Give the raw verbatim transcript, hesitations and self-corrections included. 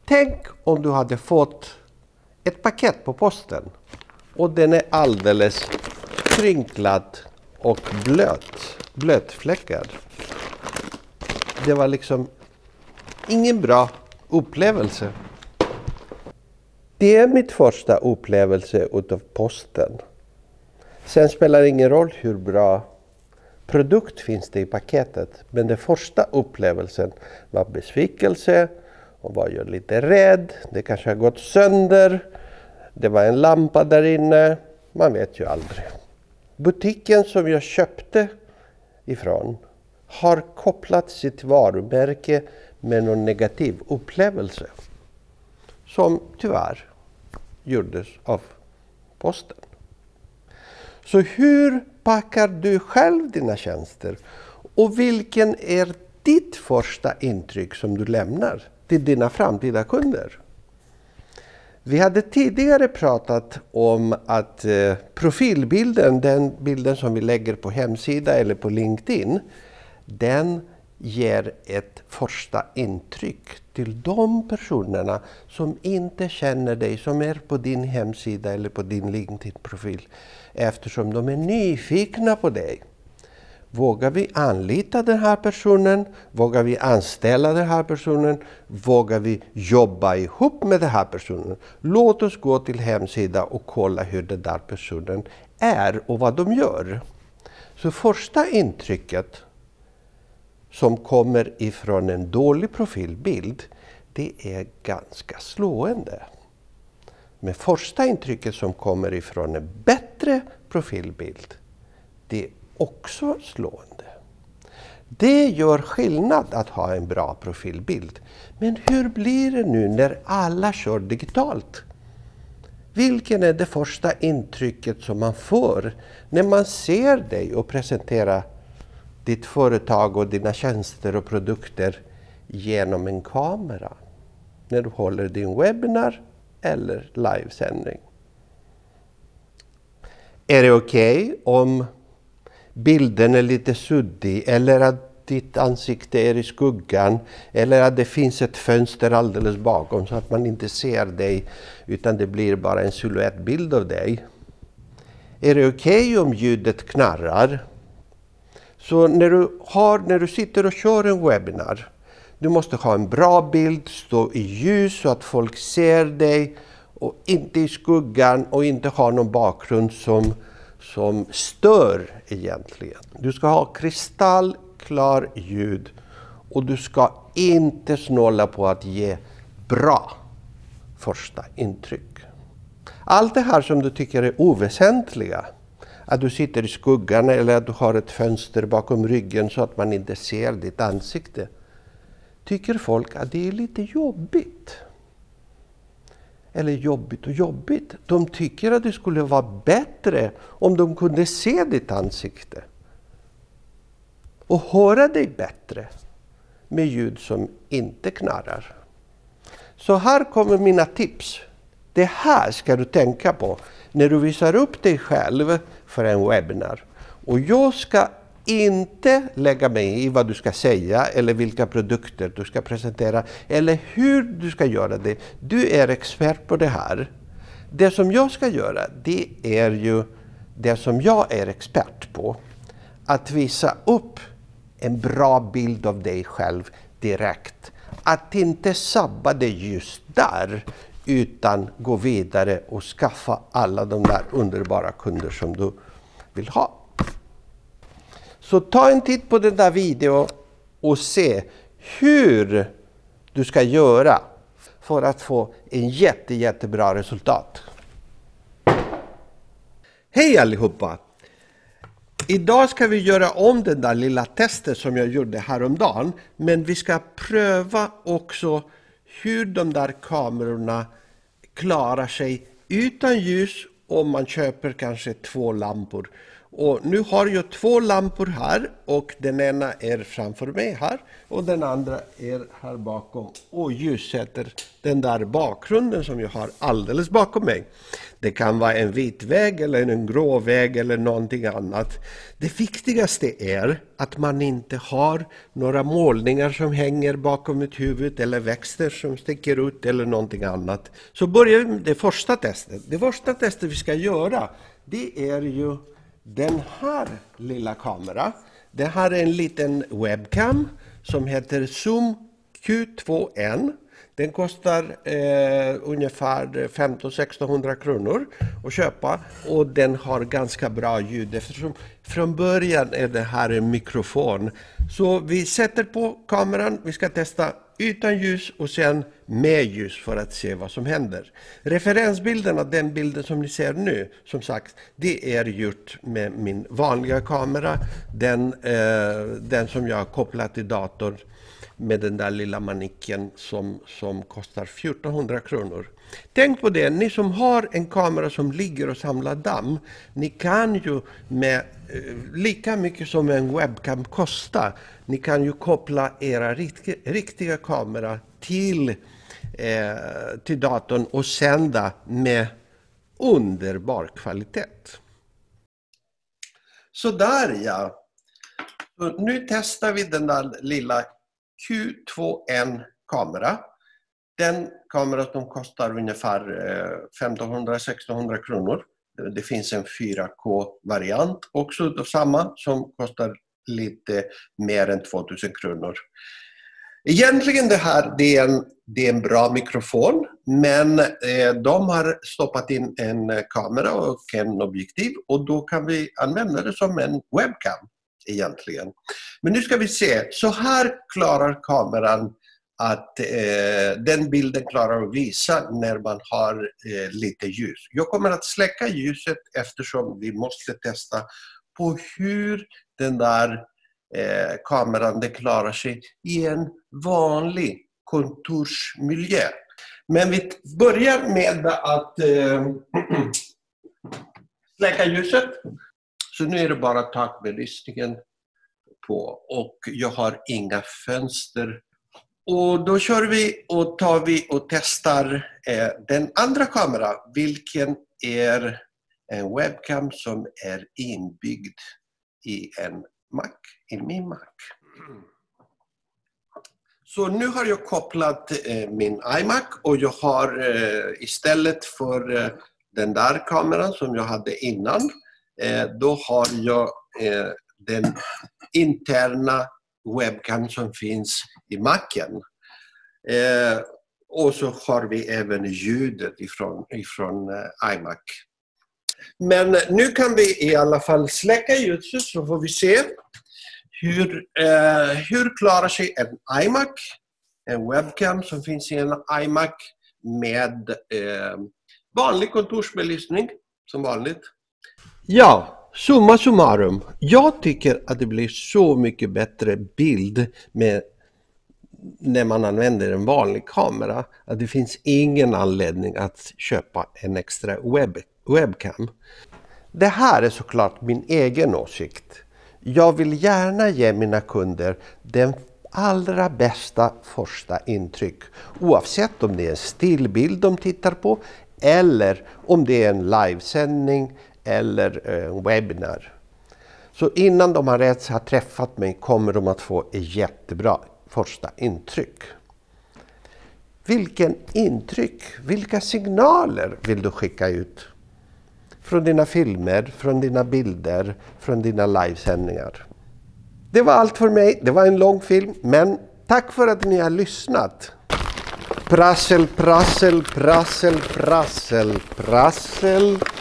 Tänk om du hade fått ett paket på posten och den är alldeles krynklad och blöt, blötfläckad. Det var liksom ingen bra upplevelse. Det är mitt första upplevelse utav posten. Sen spelar det ingen roll hur bra produkt finns det i paketet. Men den första upplevelsen var besvikelse och var ju lite rädd. Det kanske har gått sönder. Det var en lampa där inne. Man vet ju aldrig. Butiken som jag köpte ifrån har kopplat sitt varumärke med någon negativ upplevelse. Som tyvärr gjordes av posten. Så hur packar du själv dina tjänster? Och vilken är ditt första intryck som du lämnar till dina framtida kunder? Vi hade tidigare pratat om att eh, profilbilden, den bilden som vi lägger på hemsida eller på LinkedIn, den ger ett första intryck till de personerna som inte känner dig, som är på din hemsida eller på din LinkedIn-profil, eftersom de är nyfikna på dig. Vågar vi anlita den här personen? Vågar vi anställa den här personen? Vågar vi jobba ihop med den här personen? Låt oss gå till hemsida och kolla hur den där personen är och vad de gör. Så första intrycket som kommer ifrån en dålig profilbild, det är ganska slående. Men första intrycket som kommer ifrån en bättre profilbild, det är också slående. Det gör skillnad att ha en bra profilbild. Men hur blir det nu när alla kör digitalt? Vilken är det första intrycket som man får när man ser dig och presenterar ditt företag och dina tjänster och produkter genom en kamera? När du håller din webbinar eller livesändning. Är det okej okay om bilden är lite suddig eller att ditt ansikte är i skuggan eller att det finns ett fönster alldeles bakom så att man inte ser dig utan det blir bara en silhuettbild av dig? Är det okej okay om ljudet knarrar? Så när du, har, när du sitter och kör en webbinar, du måste ha en bra bild, stå i ljus så att folk ser dig och inte i skuggan och inte ha någon bakgrund som, som stör egentligen. Du ska ha kristallklar ljud och du ska inte snåla på att ge bra första intryck. Allt det här som du tycker är oväsentliga, att du sitter i skuggan eller att du har ett fönster bakom ryggen så att man inte ser ditt ansikte, tycker folk att det är lite jobbigt. Eller jobbigt och jobbigt. De tycker att det skulle vara bättre om de kunde se ditt ansikte. Och höra dig bättre med ljud som inte knarrar. Så här kommer mina tips. Det här ska du tänka på när du visar upp dig själv för en webbinar. Och jag ska inte lägga mig i vad du ska säga eller vilka produkter du ska presentera eller hur du ska göra det. Du är expert på det här. Det som jag ska göra, det är ju det som jag är expert på. Att visa upp en bra bild av dig själv direkt. Att inte sabba det just där utan gå vidare och skaffa alla de där underbara kunder som du vill ha. Så ta en titt på den där videon och se hur du ska göra för att få en jätte, jättebra resultat. Hej allihopa! Idag ska vi göra om den där lilla testet som jag gjorde häromdagen. Men vi ska pröva också hur de där kamerorna klarar sig utan ljus om man köper kanske två lampor. Och nu har jag två lampor här och den ena är framför mig här och den andra är här bakom och ljussätter den där bakgrunden som jag har alldeles bakom mig. Det kan vara en vit vägg eller en grå vägg eller någonting annat. Det viktigaste är att man inte har några målningar som hänger bakom mitt huvud eller växter som sticker ut eller någonting annat. Så börjar vi med det första testet. Det första testet vi ska göra, det är ju den här lilla kameran. Det här är en liten webcam som heter Zoom Q två N. Den kostar eh, ungefär femton till sextonhundra kronor att köpa och den har ganska bra ljud eftersom från början är det här en mikrofon. Så vi sätter på kameran, vi ska testa utan ljus och sen med ljus för att se vad som händer. Referensbilden av den bilden som ni ser nu, som sagt, det är gjort med min vanliga kamera. Den, eh, den som jag har kopplat till datorn med den där lilla manicken som, som kostar fjortonhundra kronor. Tänk på det, ni som har en kamera som ligger och samlar damm, ni kan ju med eh, lika mycket som en webcam kostar, ni kan ju koppla era riktiga, riktiga kamera till, eh, till datorn och sända med underbar kvalitet. Så där ja. Så nu testar vi den där lilla Q två N-kamera. Den kamera som kostar ungefär femtonhundra till sextonhundra kronor. Det finns en fyra K-variant också, samma som kostar lite mer än tvåtusen kronor. Egentligen det här det är, en, det är en bra mikrofon, men eh, de har stoppat in en kamera och en objektiv och då kan vi använda det som en webcam egentligen. Men nu ska vi se, så här klarar kameran att eh, den bilden klarar att visa när man har eh, lite ljus. Jag kommer att släcka ljuset eftersom vi måste testa på hur den där eh, kameran det klarar sig i en vanlig kontorsmiljö. Men vi börjar med att eh, släcka ljuset. Så nu är det bara takbelysningen på och jag har inga fönster. Och då kör vi och tar vi och testar eh, den andra kameran, vilken är en webcam som är inbyggd i en Mac, i min Mac. Så nu har jag kopplat eh, min iMac och jag har eh, istället för eh, den där kameran som jag hade innan, eh, då har jag eh, den interna webcam som finns i Macen. Eh, och så har vi även ljudet ifrån, ifrån eh, iMac. Men nu kan vi i alla fall släcka ljuset så får vi se hur, eh, hur klarar sig en iMac, en webcam som finns i en iMac med eh, vanlig kontorsbelysning som vanligt. Ja. Summa summarum, jag tycker att det blir så mycket bättre bild med, när man använder en vanlig kamera att det finns ingen anledning att köpa en extra webb, webcam. Det här är såklart min egen åsikt. Jag vill gärna ge mina kunder den allra bästa första intryck, oavsett om det är en stillbild de tittar på eller om det är en livesändning eller en webbinar. Så innan de har ens har träffat mig kommer de att få ett jättebra första intryck. Vilken intryck, vilka signaler vill du skicka ut? Från dina filmer, från dina bilder, från dina livesändningar. Det var allt för mig, det var en lång film, men tack för att ni har lyssnat. Prassel, prassel, prassel, prassel, prassel.